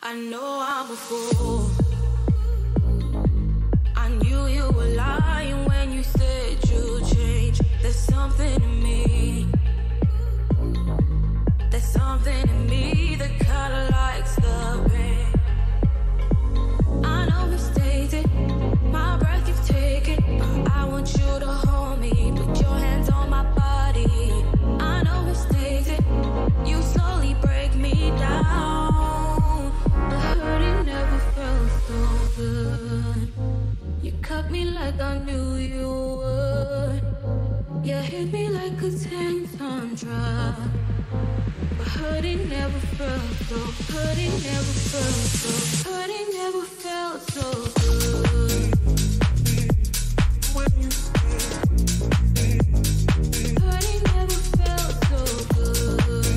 I know I'm a fool. I knew you were lying when you said you'd change. There's something in me. There's something in me that kinda likes the pain. I know mistakes it, my breath you've taken, but I want you to hold me, put your hands on my body. I know mistakes it, you slowly break me down. The hurting never felt so good. You cut me like I knew you would. You hit me like a 10-ton truck. But hurting never felt so, hurting never felt so, hurting never felt so good. Hurting never felt so good.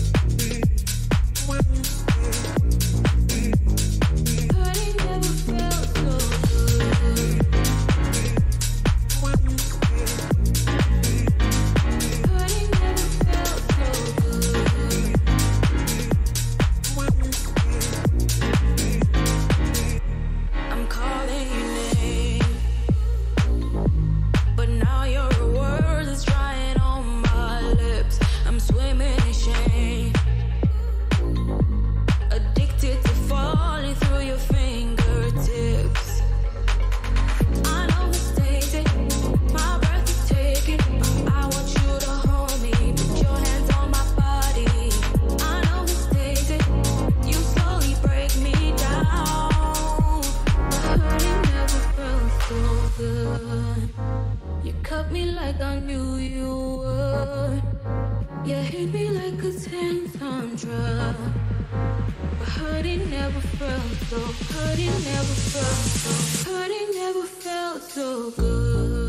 Hurting never felt so good. Hurting never felt so good. I'm calling your name, but now you're a word that's drying on my lips. I'm swimming in shame, addicted to falling through your fingertips. I know mistakes it, my breath is taken, but I want you to hold me, put your hands on my body. I know mistakes it, you slowly break me down. The hurting never felt so good. You cut me like I knew you would. You hit me like a 10-ton truck. But hurting never felt so, hurting never felt so, hurting never felt so good.